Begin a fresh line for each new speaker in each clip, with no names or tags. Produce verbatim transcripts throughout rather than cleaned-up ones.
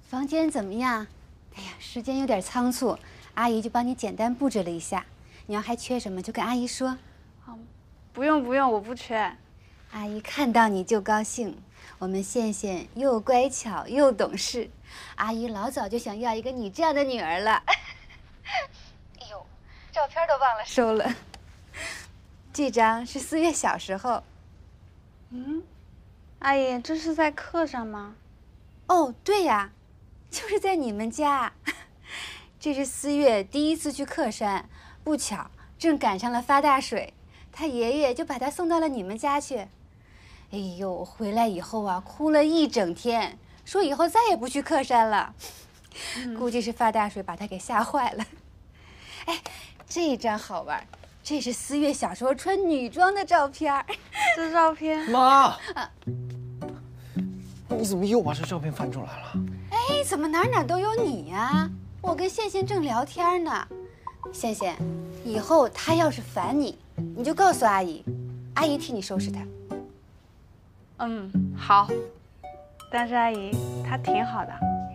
房间怎么样？哎呀，时间有点仓促，阿姨就帮你简单布置了一下。你要还缺什么就跟阿姨说。
好，不用不用，我不缺。
阿姨看到你就高兴。我们羡羡又乖巧又懂事，阿姨老早就想要一个你这样的女儿了。哎呦，照片都忘了收了。这张是四月小时候。
嗯，阿姨，这是在课上吗？
哦，对呀，就是在你们家。这是思月第一次去客山，不巧正赶上了发大水，他爷爷就把他送到了你们家去。哎呦，回来以后啊，哭了一整天，说以后再也不去客山了。嗯、估计是发大水把他给吓坏了。哎，这一张好玩，这是思月小时候穿女装的照片。
这照片，
妈，啊、你怎么又把这照片翻出来了？
哎，怎么哪哪都有你呀？我跟羡羡正聊天呢。羡羡，以后他要是烦你，你就告诉阿姨，阿姨替你收拾他。
嗯，好。但是阿姨她挺好的。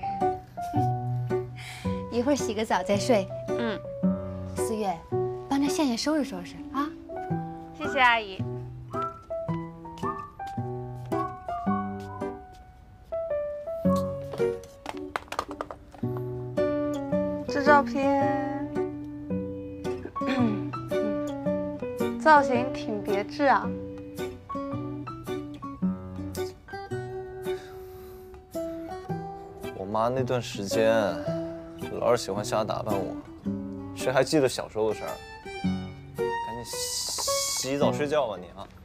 一会儿洗个澡再睡。
嗯。
思月，帮着羡羡收拾收拾啊。
谢谢阿姨。这照片，造型挺别致啊。
我妈那段时间老是喜欢瞎打扮我，谁还记得小时候的事儿？赶紧洗澡睡觉吧你啊！